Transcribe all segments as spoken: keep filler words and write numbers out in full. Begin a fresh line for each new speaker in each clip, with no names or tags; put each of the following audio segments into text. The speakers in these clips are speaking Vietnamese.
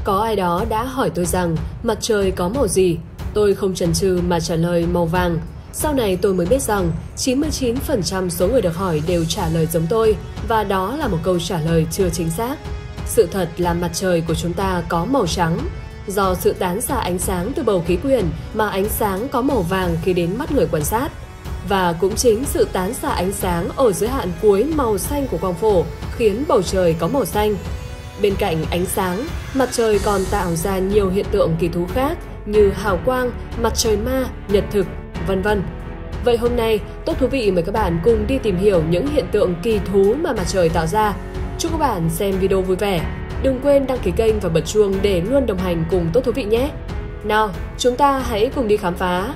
Có ai đó đã hỏi tôi rằng mặt trời có màu gì? Tôi không chần chừ mà trả lời màu vàng. Sau này tôi mới biết rằng chín mươi chín phần trăm số người được hỏi đều trả lời giống tôi, và đó là một câu trả lời chưa chính xác. Sự thật là mặt trời của chúng ta có màu trắng. Do sự tán xạ ánh sáng từ bầu khí quyển mà ánh sáng có màu vàng khi đến mắt người quan sát. Và cũng chính sự tán xạ ánh sáng ở giới hạn cuối màu xanh của quang phổ khiến bầu trời có màu xanh. Bên cạnh ánh sáng, mặt trời còn tạo ra nhiều hiện tượng kỳ thú khác như hào quang, mặt trời ma, nhật thực, vân vân. Vậy hôm nay, Tốt Thú Vị mời các bạn cùng đi tìm hiểu những hiện tượng kỳ thú mà mặt trời tạo ra. Chúc các bạn xem video vui vẻ. Đừng quên đăng ký kênh và bật chuông để luôn đồng hành cùng Tốt Thú Vị nhé. Nào, chúng ta hãy cùng đi khám phá.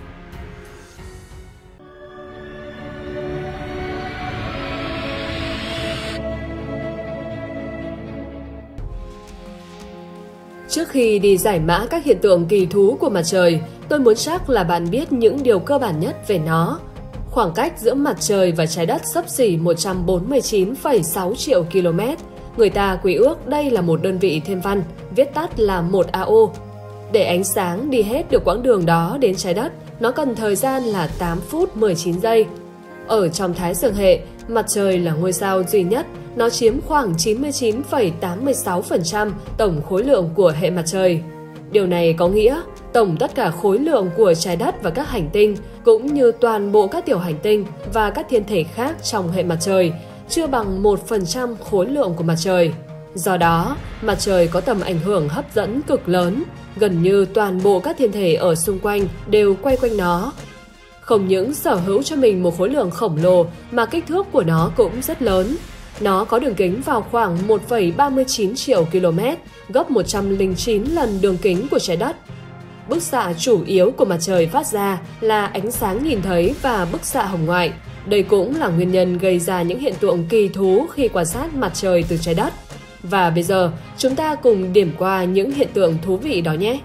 Trước khi đi giải mã các hiện tượng kỳ thú của mặt trời, tôi muốn chắc là bạn biết những điều cơ bản nhất về nó. Khoảng cách giữa mặt trời và trái đất xấp xỉ một trăm bốn mươi chín phẩy sáu triệu km. Người ta quy ước đây là một đơn vị thiên văn, viết tắt là một A O. Để ánh sáng đi hết được quãng đường đó đến trái đất, nó cần thời gian là tám phút mười chín giây. Ở trong Thái Dương hệ, mặt trời là ngôi sao duy nhất, nó chiếm khoảng chín mươi chín phẩy tám mươi sáu phần trăm tổng khối lượng của hệ mặt trời. Điều này có nghĩa tổng tất cả khối lượng của trái đất và các hành tinh, cũng như toàn bộ các tiểu hành tinh và các thiên thể khác trong hệ mặt trời, chưa bằng một phần trăm khối lượng của mặt trời. Do đó, mặt trời có tầm ảnh hưởng hấp dẫn cực lớn, gần như toàn bộ các thiên thể ở xung quanh đều quay quanh nó. Không những sở hữu cho mình một khối lượng khổng lồ mà kích thước của nó cũng rất lớn. Nó có đường kính vào khoảng một phẩy ba mươi chín triệu km, gấp một trăm lẻ chín lần đường kính của trái đất. Bức xạ chủ yếu của mặt trời phát ra là ánh sáng nhìn thấy và bức xạ hồng ngoại. Đây cũng là nguyên nhân gây ra những hiện tượng kỳ thú khi quan sát mặt trời từ trái đất. Và bây giờ, chúng ta cùng điểm qua những hiện tượng thú vị đó nhé.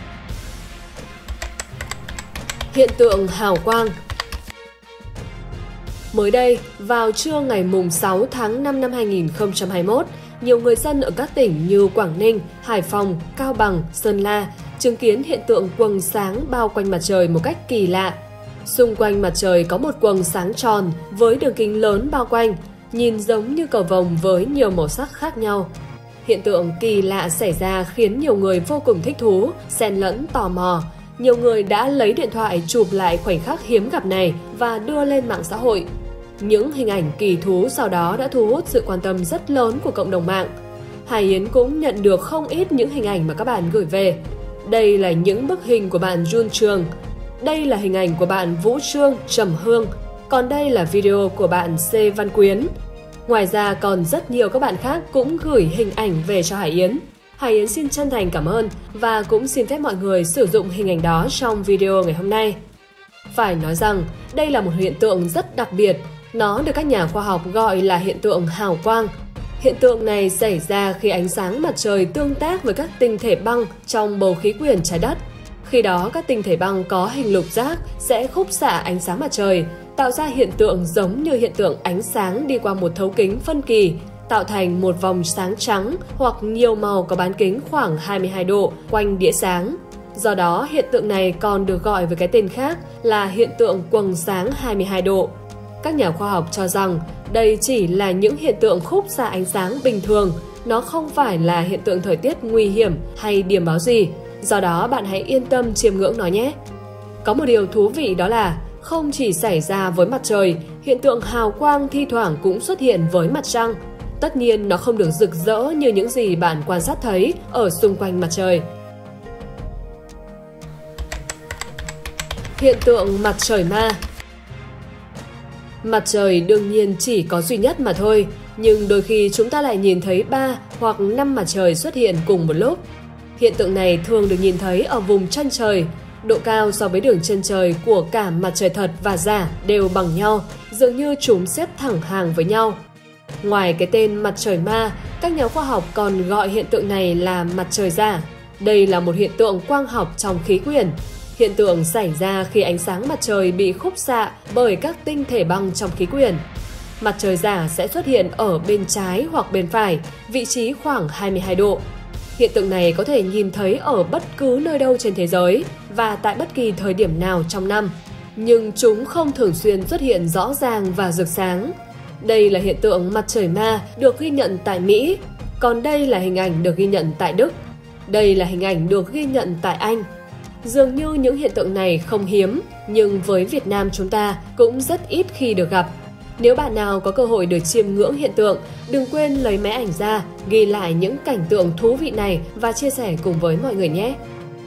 Hiện tượng hào quang. Mới đây, vào trưa ngày sáu tháng năm năm hai nghìn không trăm hai mươi mốt, nhiều người dân ở các tỉnh như Quảng Ninh, Hải Phòng, Cao Bằng, Sơn La chứng kiến hiện tượng quầng sáng bao quanh mặt trời một cách kỳ lạ. Xung quanh mặt trời có một quầng sáng tròn với đường kính lớn bao quanh, nhìn giống như cầu vồng với nhiều màu sắc khác nhau. Hiện tượng kỳ lạ xảy ra khiến nhiều người vô cùng thích thú, xen lẫn tò mò. Nhiều người đã lấy điện thoại chụp lại khoảnh khắc hiếm gặp này và đưa lên mạng xã hội. Những hình ảnh kỳ thú sau đó đã thu hút sự quan tâm rất lớn của cộng đồng mạng. Hải Yến cũng nhận được không ít những hình ảnh mà các bạn gửi về. Đây là những bức hình của bạn Jun Trường. Đây là hình ảnh của bạn Vũ Trương, Trầm Hương. Còn đây là video của bạn C. Văn Quyến. Ngoài ra còn rất nhiều các bạn khác cũng gửi hình ảnh về cho Hải Yến. Hải Yến xin chân thành cảm ơn và cũng xin phép mọi người sử dụng hình ảnh đó trong video ngày hôm nay. Phải nói rằng đây là một hiện tượng rất đặc biệt. Nó được các nhà khoa học gọi là hiện tượng hào quang. Hiện tượng này xảy ra khi ánh sáng mặt trời tương tác với các tinh thể băng trong bầu khí quyển trái đất. Khi đó các tinh thể băng có hình lục giác sẽ khúc xạ ánh sáng mặt trời, tạo ra hiện tượng giống như hiện tượng ánh sáng đi qua một thấu kính phân kỳ, tạo thành một vòng sáng trắng hoặc nhiều màu có bán kính khoảng hai mươi hai độ quanh đĩa sáng. Do đó, hiện tượng này còn được gọi với cái tên khác là hiện tượng quầng sáng hai mươi hai độ. Các nhà khoa học cho rằng đây chỉ là những hiện tượng khúc xạ ánh sáng bình thường, nó không phải là hiện tượng thời tiết nguy hiểm hay điểm báo gì. Do đó, bạn hãy yên tâm chiêm ngưỡng nó nhé. Có một điều thú vị đó là không chỉ xảy ra với mặt trời, hiện tượng hào quang thi thoảng cũng xuất hiện với mặt trăng. Tất nhiên nó không được rực rỡ như những gì bạn quan sát thấy ở xung quanh mặt trời. Hiện tượng mặt trời ma. Mặt trời đương nhiên chỉ có duy nhất mà thôi, nhưng đôi khi chúng ta lại nhìn thấy ba hoặc năm mặt trời xuất hiện cùng một lúc. Hiện tượng này thường được nhìn thấy ở vùng chân trời. Độ cao so với đường chân trời của cả mặt trời thật và giả đều bằng nhau, dường như chúng xếp thẳng hàng với nhau. Ngoài cái tên mặt trời ma, các nhà khoa học còn gọi hiện tượng này là mặt trời giả. Đây là một hiện tượng quang học trong khí quyển. Hiện tượng xảy ra khi ánh sáng mặt trời bị khúc xạ bởi các tinh thể băng trong khí quyển. Mặt trời giả sẽ xuất hiện ở bên trái hoặc bên phải, vị trí khoảng hai mươi hai độ. Hiện tượng này có thể nhìn thấy ở bất cứ nơi đâu trên thế giới và tại bất kỳ thời điểm nào trong năm, nhưng chúng không thường xuyên xuất hiện rõ ràng và rực sáng. Đây là hiện tượng mặt trời ma được ghi nhận tại Mỹ, còn đây là hình ảnh được ghi nhận tại Đức. Đây là hình ảnh được ghi nhận tại Anh. Dường như những hiện tượng này không hiếm, nhưng với Việt Nam chúng ta cũng rất ít khi được gặp. Nếu bạn nào có cơ hội được chiêm ngưỡng hiện tượng, đừng quên lấy máy ảnh ra, ghi lại những cảnh tượng thú vị này và chia sẻ cùng với mọi người nhé!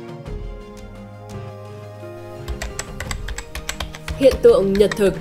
Hiện tượng nhật thực.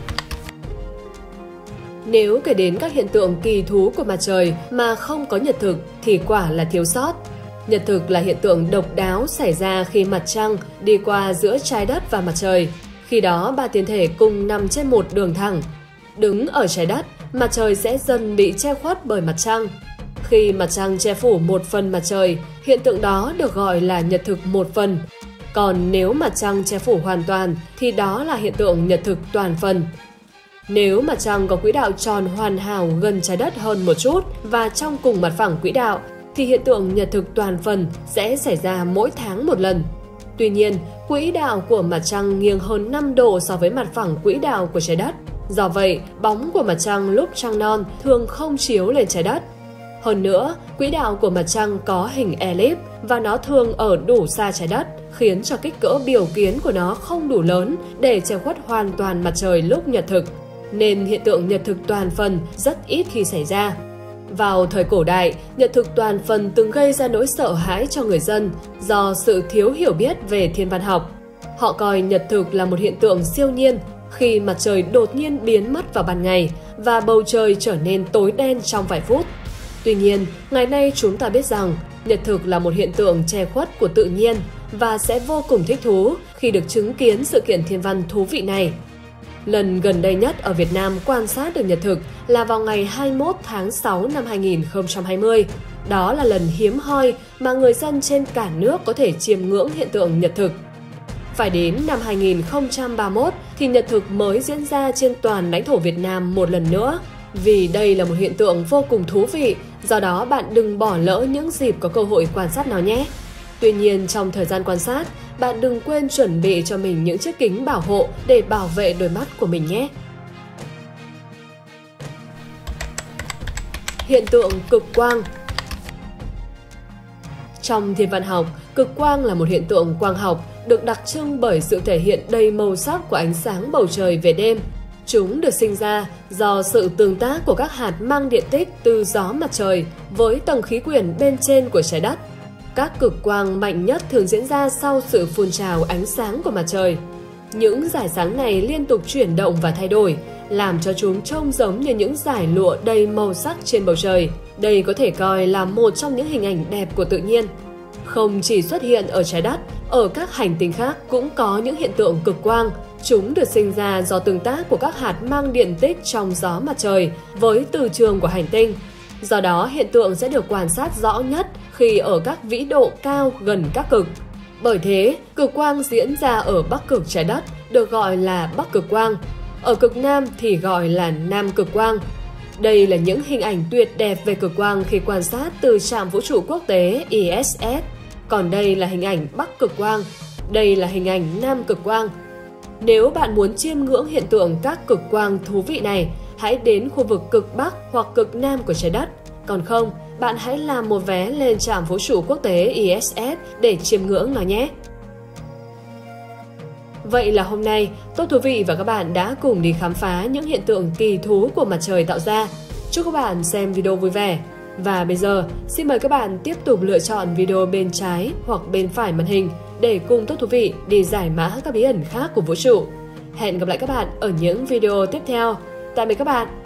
Nếu kể đến các hiện tượng kỳ thú của mặt trời mà không có nhật thực thì quả là thiếu sót. Nhật thực là hiện tượng độc đáo xảy ra khi mặt trăng đi qua giữa trái đất và mặt trời. Khi đó, ba thiên thể cùng nằm trên một đường thẳng. Đứng ở trái đất, mặt trời sẽ dần bị che khuất bởi mặt trăng. Khi mặt trăng che phủ một phần mặt trời, hiện tượng đó được gọi là nhật thực một phần. Còn nếu mặt trăng che phủ hoàn toàn thì đó là hiện tượng nhật thực toàn phần. Nếu mặt trăng có quỹ đạo tròn hoàn hảo gần trái đất hơn một chút và trong cùng mặt phẳng quỹ đạo, thì hiện tượng nhật thực toàn phần sẽ xảy ra mỗi tháng một lần. Tuy nhiên, quỹ đạo của mặt trăng nghiêng hơn năm độ so với mặt phẳng quỹ đạo của trái đất. Do vậy, bóng của mặt trăng lúc trăng non thường không chiếu lên trái đất. Hơn nữa, quỹ đạo của mặt trăng có hình elip và nó thường ở đủ xa trái đất, khiến cho kích cỡ biểu kiến của nó không đủ lớn để che khuất hoàn toàn mặt trời lúc nhật thực. Nên hiện tượng nhật thực toàn phần rất ít khi xảy ra. Vào thời cổ đại, nhật thực toàn phần từng gây ra nỗi sợ hãi cho người dân do sự thiếu hiểu biết về thiên văn học. Họ coi nhật thực là một hiện tượng siêu nhiên khi mặt trời đột nhiên biến mất vào ban ngày và bầu trời trở nên tối đen trong vài phút. Tuy nhiên, ngày nay chúng ta biết rằng nhật thực là một hiện tượng che khuất của tự nhiên và sẽ vô cùng thích thú khi được chứng kiến sự kiện thiên văn thú vị này. Lần gần đây nhất ở Việt Nam quan sát được nhật thực là vào ngày hai mươi mốt tháng sáu năm hai nghìn không trăm hai mươi. Đó là lần hiếm hoi mà người dân trên cả nước có thể chiêm ngưỡng hiện tượng nhật thực. Phải đến năm hai nghìn không trăm ba mươi mốt thì nhật thực mới diễn ra trên toàn lãnh thổ Việt Nam một lần nữa. Vì đây là một hiện tượng vô cùng thú vị, do đó bạn đừng bỏ lỡ những dịp có cơ hội quan sát nó nhé. Tuy nhiên, trong thời gian quan sát, bạn đừng quên chuẩn bị cho mình những chiếc kính bảo hộ để bảo vệ đôi mắt của mình nhé. Hiện tượng cực quang. Trong thiên văn học, cực quang là một hiện tượng quang học được đặc trưng bởi sự thể hiện đầy màu sắc của ánh sáng bầu trời về đêm. Chúng được sinh ra do sự tương tác của các hạt mang điện tích từ gió mặt trời với tầng khí quyển bên trên của trái đất. Các cực quang mạnh nhất thường diễn ra sau sự phun trào ánh sáng của mặt trời. Những dải sáng này liên tục chuyển động và thay đổi, làm cho chúng trông giống như những dải lụa đầy màu sắc trên bầu trời. Đây có thể coi là một trong những hình ảnh đẹp của tự nhiên. Không chỉ xuất hiện ở trái đất, ở các hành tinh khác cũng có những hiện tượng cực quang. Chúng được sinh ra do tương tác của các hạt mang điện tích trong gió mặt trời với từ trường của hành tinh. Do đó, hiện tượng sẽ được quan sát rõ nhất khi ở các vĩ độ cao gần các cực. Bởi thế, cực quang diễn ra ở bắc cực trái đất được gọi là bắc cực quang, ở cực nam thì gọi là nam cực quang. Đây là những hình ảnh tuyệt đẹp về cực quang khi quan sát từ trạm vũ trụ quốc tế I S S. Còn đây là hình ảnh bắc cực quang, đây là hình ảnh nam cực quang. Nếu bạn muốn chiêm ngưỡng hiện tượng các cực quang thú vị này, hãy đến khu vực cực bắc hoặc cực nam của trái đất. Còn không, bạn hãy làm một vé lên trạm vũ trụ quốc tế I S S để chiêm ngưỡng nó nhé. Vậy là hôm nay, Tốt Thú Vị và các bạn đã cùng đi khám phá những hiện tượng kỳ thú của mặt trời tạo ra. Chúc các bạn xem video vui vẻ. Và bây giờ, xin mời các bạn tiếp tục lựa chọn video bên trái hoặc bên phải màn hình để cùng Tốt Thú Vị đi giải mã các bí ẩn khác của vũ trụ. Hẹn gặp lại các bạn ở những video tiếp theo. Tạm biệt các bạn!